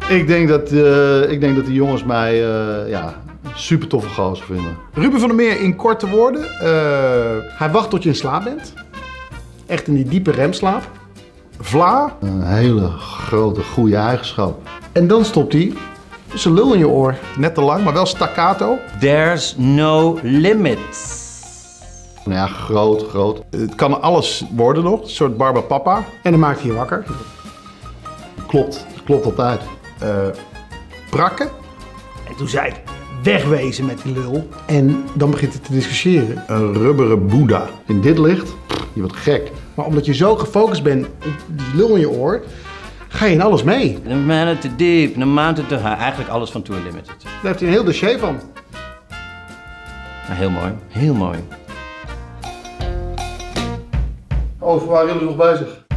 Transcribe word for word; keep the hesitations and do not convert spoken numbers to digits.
Ik denk dat, uh, ik denk dat die jongens mij uh, ja, super toffe gozer vinden. Ruben van der Meer in korte woorden. Uh, hij wacht tot je in slaap bent. Echt in die diepe remslaap. Vla. Een hele grote, goede eigenschap. En dan stopt hij zijn lul in je oor. Net te lang, maar wel staccato. There's no limits. Nou ja, groot, groot. Het kan alles worden nog. Een soort Barbapapa. En dan maakt hij je wakker. Klopt, klopt altijd. Uh, prakken. En toen zei hij, wegwezen met die lul. En dan begint hij te discussiëren. Een rubberen boeddha. In dit licht, je wordt gek. Maar omdat je zo gefocust bent op die lul in je oor, ga je in alles mee. No matter too deep, no matter too high. Eigenlijk alles van Tour Limited. Daar heeft hij een heel dossier van. Maar heel mooi, heel mooi. Over waar jullie nog bezig?